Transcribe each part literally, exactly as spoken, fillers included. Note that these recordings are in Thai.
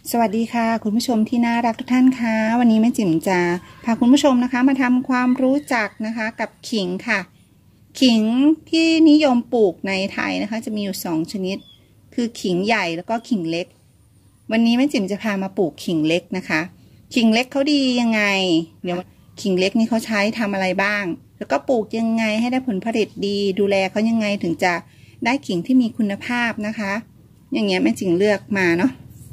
สวัสดีค่ะคุณผู้ชมที่น่ารักทุกท่านค่ะวันนี้แม่จิ๋มจะพาคุณผู้ชมนะคะมาทำความรู้จักนะคะกับขิงค่ะขิงที่นิยมปลูกในไทยนะคะจะมีอยู่สองชนิดคือขิงใหญ่แล้วก็ขิงเล็กวันนี้แม่จิ๋มจะพามาปลูกขิงเล็กนะคะขิงเล็กเขาดียังไงเดี๋ยวขิงเล็กนี่เขาใช้ทำอะไรบ้างแล้วก็ปลูกยังไงให้ได้ผลผลิตดีดูแลเขายังไงถึงจะได้ขิงที่มีคุณภาพนะคะอย่างเงี้ยแม่จิ๋มเลือกมาเนาะ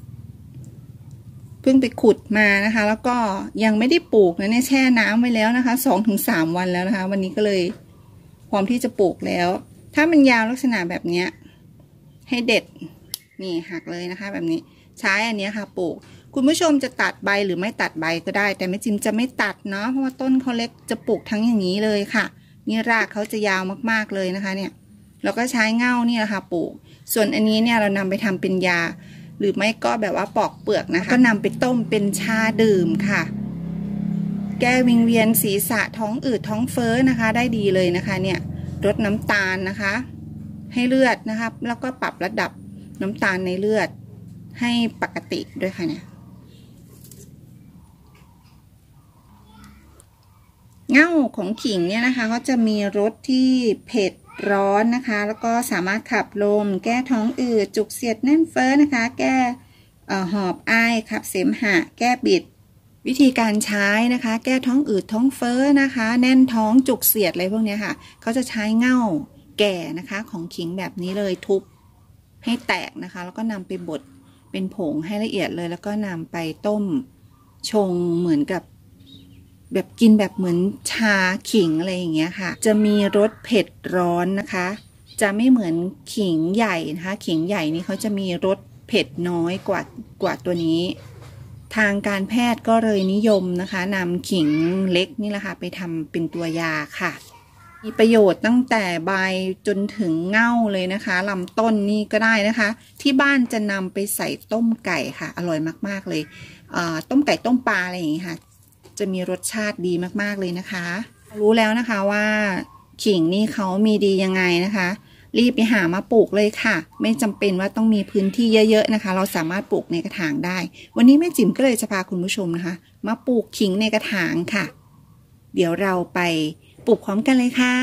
เพิ่งไปขุดมานะคะแล้วก็ยังไม่ได้ปลูกนะเนี่ยแช่น้ำไว้แล้วนะคะสองถึงสามวันแล้วนะคะวันนี้ก็เลยพร้อมที่จะปลูกแล้วถ้ามันยาวลักษณะแบบนี้ให้เด็ดนี่หักเลยนะคะแบบนี้ใช้อันนี้ค่ะปลูกคุณผู้ชมจะตัดใบหรือไม่ตัดใบก็ได้แต่แม่จิมจะไม่ตัดเนาะเพราะว่าต้นเขาเล็กจะปลูกทั้งอย่างนี้เลยค่ะนี่รากเขาจะยาวมากๆเลยนะคะเนี่ยแล้วก็ใช้เง่านี่แหละค่ะปลูกส่วนอันนี้เนี่ยเรานำไปทำเป็นยาหรือไม่ก็แบบว่าปอกเปลือกนะคะก็นำไปต้มเป็นชาดื่มค่ะแก้วิงเวียนศีรษะท้องอืดท้องเฟ้อนะคะได้ดีเลยนะคะเนี่ยลดน้ำตาลนะคะให้เลือดนะคะแล้วก็ปรับระดับน้ำตาลในเลือดให้ปกติด้วยค่ะเนี่ยเง่าของขิงเนี่ยนะคะเขาจะมีรสที่เผ็ดร้อนนะคะแล้วก็สามารถขับลมแก้ท้องอืดจุกเสียดแน่นเฟ้อนะคะแก้หอบไอขับเสมหะแก้บิดวิธีการใช้นะคะแก้ท้องอืดท้องเฟ้อนะคะแน่นท้องจุกเสียดอะไรพวกนี้ค่ะเขาจะใช้เง่าแก่นะคะของขิงแบบนี้เลยทุบให้แตกนะคะแล้วก็นำไปบดเป็นผงให้ละเอียดเลยแล้วก็นำไปต้มชงเหมือนกับแบบกินแบบเหมือนชาขิงอะไรอย่างเงี้ยค่ะจะมีรสเผ็ดร้อนนะคะจะไม่เหมือนขิงใหญ่นะคะขิงใหญ่นี่เขาจะมีรสเผ็ดน้อยกว่ากว่าตัวนี้ทางการแพทย์ก็เลยนิยมนะคะนำขิงเล็กนี่แหละค่ะไปทำเป็นตัวยาค่ะมีประโยชน์ตั้งแต่ใบจนถึงเง่าเลยนะคะลำต้นนี่ก็ได้นะคะที่บ้านจะนำไปใส่ต้มไก่ค่ะอร่อยมากๆเลยต้มไก่ต้มปลาอะไรอย่างนี้ค่ะจะมีรสชาติดีมากๆเลยนะคะรู้แล้วนะคะว่าขิงนี่เขามีดียังไงนะคะรีบไปหามาปลูกเลยค่ะไม่จำเป็นว่าต้องมีพื้นที่เยอะๆนะคะเราสามารถปลูกในกระถางได้วันนี้แม่จิ๋มก็เลยจะพาคุณผู้ชมนะคะมาปลูกขิงในกระถางค่ะเดี๋ยวเราไปปลูกพร้อมกันเลยค่ะ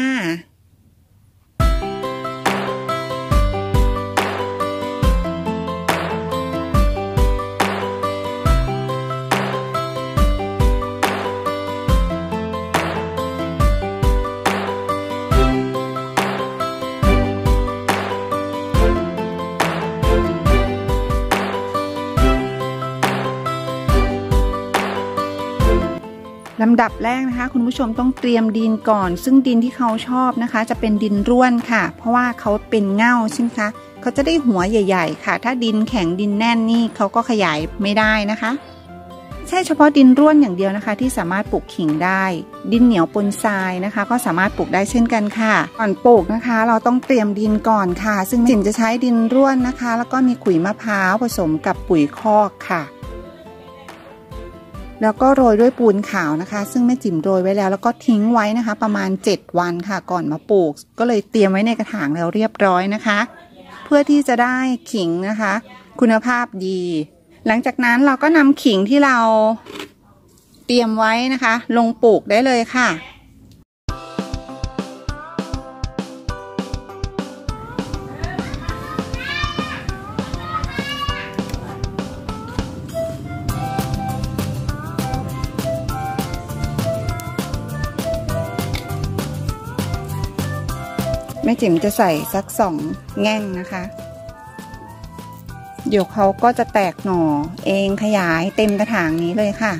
ลำดับแรกนะคะคุณผู้ชมต้องเตรียมดินก่อนซึ่งดินที่เขาชอบนะคะจะเป็นดินร่วนค่ะเพราะว่าเขาเป็นเง่าใช่ไหมคะเขาจะได้หัวใหญ่ๆค่ะถ้าดินแข็งดินแน่นนี่เขาก็ขยายไม่ได้นะคะใช่เฉพาะดินร่วนอย่างเดียวนะคะที่สามารถปลูกขิงได้ดินเหนียวปนทรายนะคะก็สามารถปลูกได้เช่นกันค่ะก่อนปลูกนะคะเราต้องเตรียมดินก่อนค่ะซึ่งจิ๋มจะใช้ดินร่วนนะคะแล้วก็มีขุยมะพร้าวผสมกับปุ๋ยคอกค่ะแล้วก็โรยด้วยปูนขาวนะคะซึ่งแม่จิ๋มโรยไว้แล้วแล้วก็ทิ้งไว้นะคะประมาณเจ็ดวันค่ะก่อนมาปลูกก็เลยเตรียมไว้ในกระถางแล้วเรียบร้อยนะคะเพื่อที่จะได้ขิงนะคะคุณภาพดีหลังจากนั้นเราก็นำขิงที่เราเตรียมไว้นะคะลงปลูกได้เลยค่ะแม่จิ๋มจะใส่สักสองแง่งนะคะเดี๋ยวเขาก็จะแตกหน่อเองขยายเต็มกระถางนี้เลยค่ะ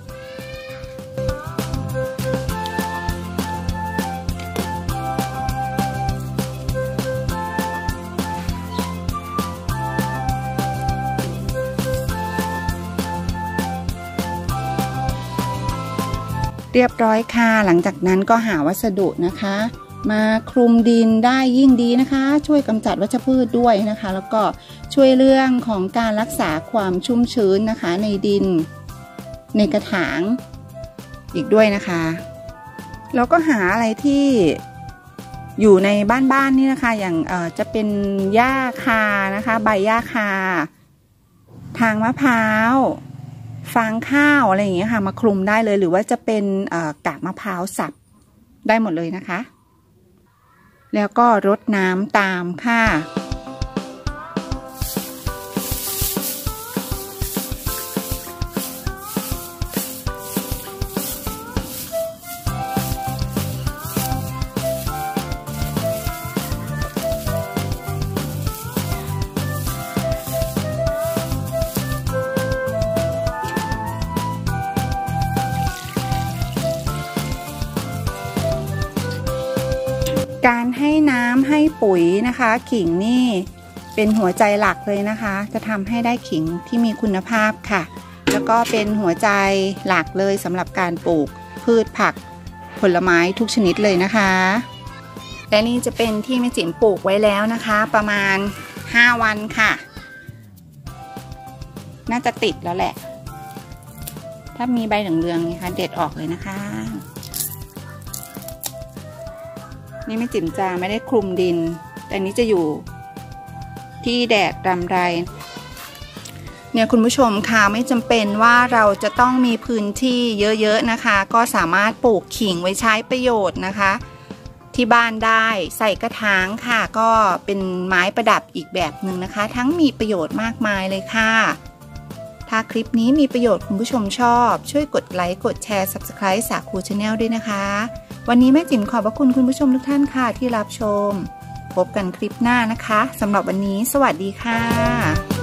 เรียบร้อยค่ะหลังจากนั้นก็หาวัสดุนะคะมาคลุมดินได้ยิ่งดีนะคะช่วยกำจัดวัชพืชด้วยนะคะแล้วก็ช่วยเรื่องของการรักษาความชุ่มชื้นนะคะในดินในกระถางอีกด้วยนะคะแล้วก็หาอะไรที่ อยู่ในบ้านๆนี่นะคะอย่างเอ่อจะเป็นหญ้าคานะคะใบหญ้าคาทางมะพร้าวฟางข้าวอะไรอย่างเงี้ยค่ะมาคลุมได้เลยหรือว่าจะเป็นกากมะพร้าวสับได้หมดเลยนะคะแล้วก็รดน้ำตามค่ะการให้น้ำให้ปุ๋ยนะคะขิงนี่เป็นหัวใจหลักเลยนะคะจะทำให้ได้ขิงที่มีคุณภาพค่ะแล้วก็เป็นหัวใจหลักเลยสำหรับการปลูกพืชผักผลไม้ทุกชนิดเลยนะคะและนี่จะเป็นที่แม่จิ๋มปลูกไว้แล้วนะคะประมาณห้าวันค่ะน่าจะติดแล้วแหละถ้ามีใบเหลืองๆนะคะเด็ดออกเลยนะคะนี่แม่จิ๋มจะไม่ได้คลุมดินแต่นี้จะอยู่ที่แดดรำไรเนี่ยคุณผู้ชมค่ะไม่จำเป็นว่าเราจะต้องมีพื้นที่เยอะๆนะคะก็สามารถปลูกขิงไว้ใช้ประโยชน์นะคะที่บ้านได้ใส่กระถางค่ะก็เป็นไม้ประดับอีกแบบหนึ่งนะคะทั้งมีประโยชน์มากมายเลยค่ะถ้าคลิปนี้มีประโยชน์คุณผู้ชมชอบช่วยกดไลค์กดแชร์ ซับสไครบ์ สาคู ชาแนล ด้วยนะคะวันนี้แม่จิ๋มขอบพระคุณคุณผู้ชมทุกท่านค่ะที่รับชมพบกันคลิปหน้านะคะสำหรับวันนี้สวัสดีค่ะ